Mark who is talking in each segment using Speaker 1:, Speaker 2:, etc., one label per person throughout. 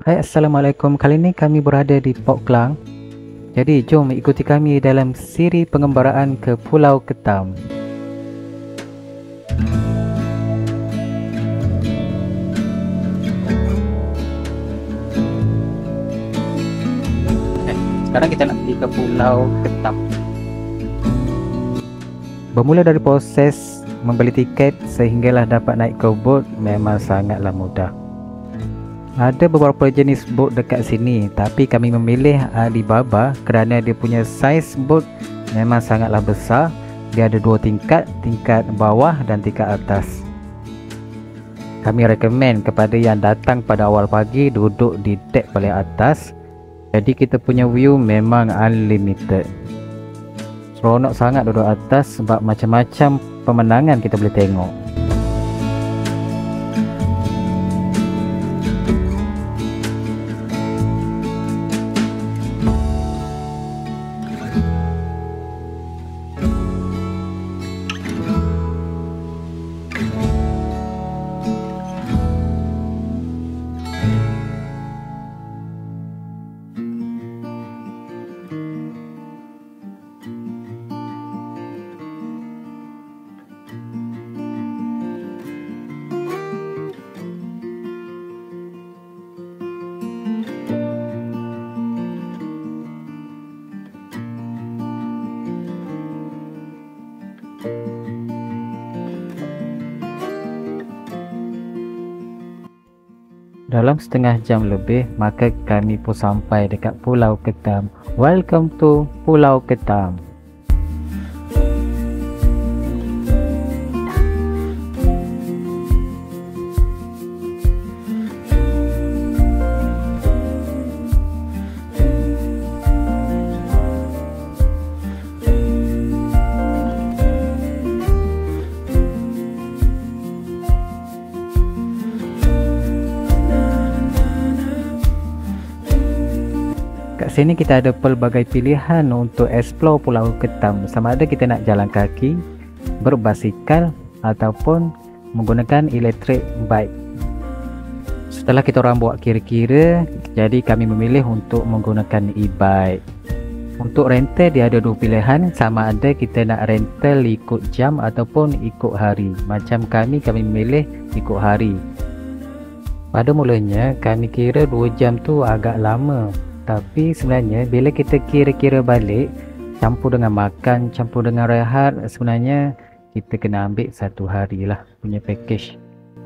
Speaker 1: Hai, Assalamualaikum. Kali ini kami berada di Port Klang. Jadi jom ikuti kami dalam siri pengembaraan ke Pulau Ketam. Sekarang kita nak pergi ke Pulau Ketam. Bermula dari proses membeli tiket sehinggalah dapat naik ke bot memang sangatlah mudah. Ada beberapa jenis bot dekat sini, tapi kami memilih Alibaba kerana dia punya saiz bot memang sangatlah besar. Dia ada dua tingkat, tingkat bawah dan tingkat atas. Kami rekomen kepada yang datang pada awal pagi duduk di dek paling atas. Jadi kita punya view memang unlimited. Seronok sangat duduk atas sebab macam-macam pemandangan kita boleh tengok. Dalam setengah jam lebih, maka kami pun sampai dekat Pulau Ketam. Welcome to Pulau Ketam. Kat sini kita ada pelbagai pilihan untuk explore Pulau Ketam. Sama ada kita nak jalan kaki, berbasikal ataupun menggunakan electric bike. Setelah kita orang buat kira-kira, jadi kami memilih untuk menggunakan e-bike. Untuk rental dia ada dua pilihan, sama ada kita nak rental ikut jam ataupun ikut hari. Macam kami memilih ikut hari. Pada mulanya kami kira 2 jam tu agak lama. Tapi sebenarnya bila kita kira-kira balik, campur dengan makan, campur dengan rehat, sebenarnya kita kena ambil 1 hari lah punya package.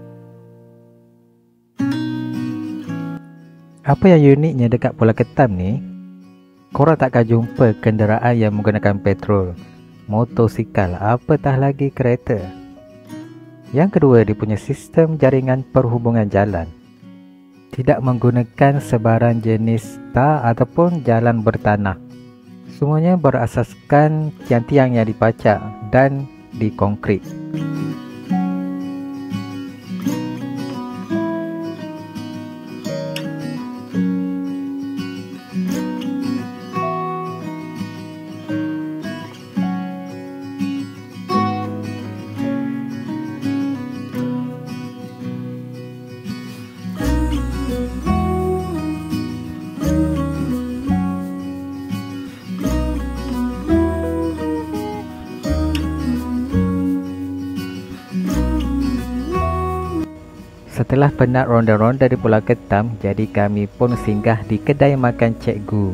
Speaker 1: Apa yang uniknya dekat Pulau Ketam ni, korang takkan jumpa kenderaan yang menggunakan petrol, motosikal, apatah lagi kereta. Yang kedua, dia punya sistem jaringan perhubungan jalan. Tidak menggunakan sebarang jenis tar ataupun jalan bertanah. Semuanya berasaskan tiang-tiang yang dipacak dan dikonkrit. Setelah penat ronda-ronda di Pulau Ketam, jadi kami pun singgah di kedai makan Cikgu.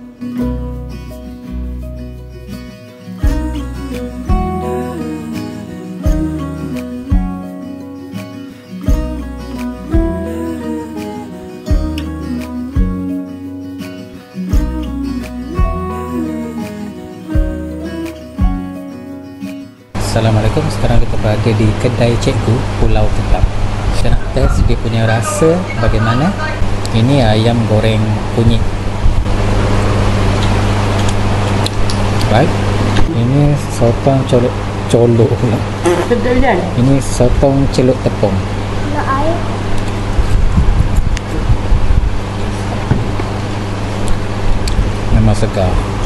Speaker 1: Assalamualaikum, sekarang kita berada di kedai Cikgu Pulau Ketam. Saya nak test dia punya rasa bagaimana. Ini ayam goreng kunyit. Baik. Ini sotong colok pula. Ini sotong celup tepung.
Speaker 2: Nak air?
Speaker 1: Memang segar.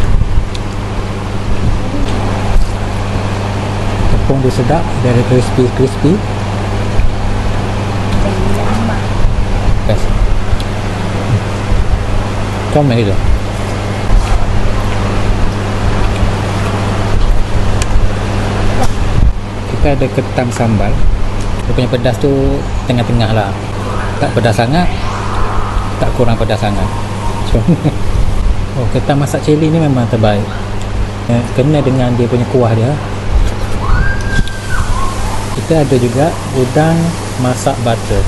Speaker 1: Tepung dia sedap, dia ada crispy. Best. Comel gitu. Kita ada ketam sambal. Dia punya pedas tu tengah-tengah lah, tak pedas sangat, tak kurang pedas sangat. So, oh, ketam masak cili ni memang terbaik. Kena dengan dia punya kuah dia. Kita ada juga udang masak butter.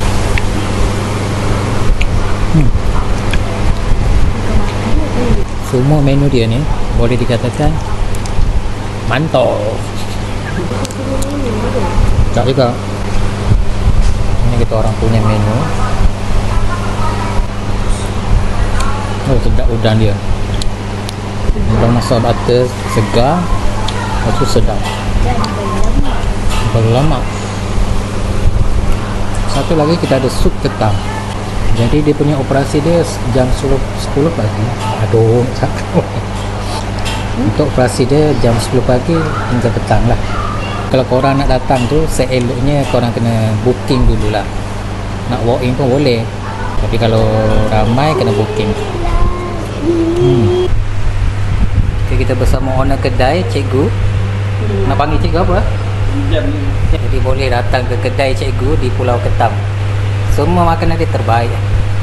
Speaker 1: Semua menu dia ni boleh dikatakan mantap. Tak juga. Ini kita orang punya menu. Oh, sedap udang dia. Udang masak butter segar, lepas tu sedap, berlemak. Satu lagi kita ada sup ketam. Jadi dia punya operasi dia jam 10 pagi. Aduh, cakap. Untuk operasi dia jam 10 pagi hingga petang lah. Kalau korang nak datang tu, seeloknya korang kena booking dulu lah. Nak walk in pun boleh, tapi kalau ramai kena booking. Okay, kita bersama owner kedai, Cikgu. Nak panggil Cikgu apa? Jadi boleh datang ke kedai Cikgu di Pulau Ketam. Semua makanan dia terbaik.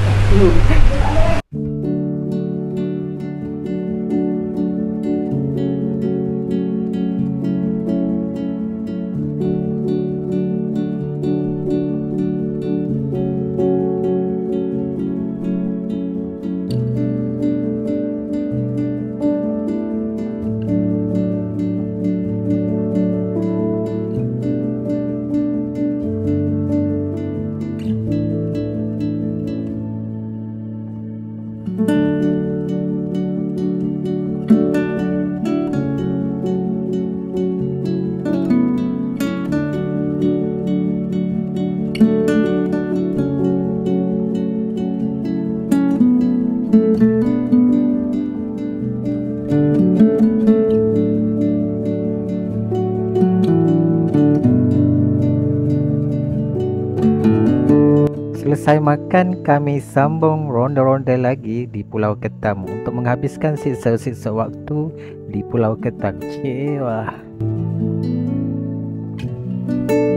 Speaker 1: Selesai makan, kami sambung ronda-ronda lagi di Pulau Ketam untuk menghabiskan sisa-sisa waktu di Pulau Ketam. Cewah.